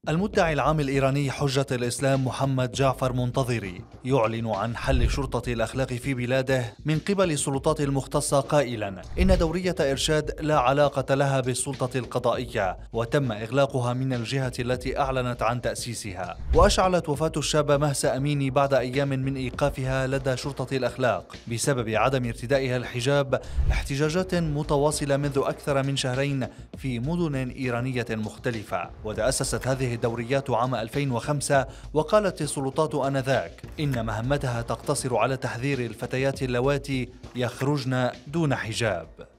المدعي العام الإيراني حجة الإسلام محمد جعفر منتظري يعلن عن حل شرطة الأخلاق في بلاده من قبل السلطات المختصة قائلا إن دورية إرشاد لا علاقة لها بالسلطة القضائية وتم إغلاقها من الجهة التي أعلنت عن تأسيسها. وأشعلت وفاة الشابة مهسا أميني بعد أيام من إيقافها لدى شرطة الأخلاق بسبب عدم ارتدائها الحجاب احتجاجات متواصلة منذ أكثر من شهرين في مدن إيرانية مختلفة. وتأسست هذه الدوريات عام 2005 وقالت السلطات آنذاك إن مهمتها تقتصر على تحذير الفتيات اللواتي يخرجن دون حجاب.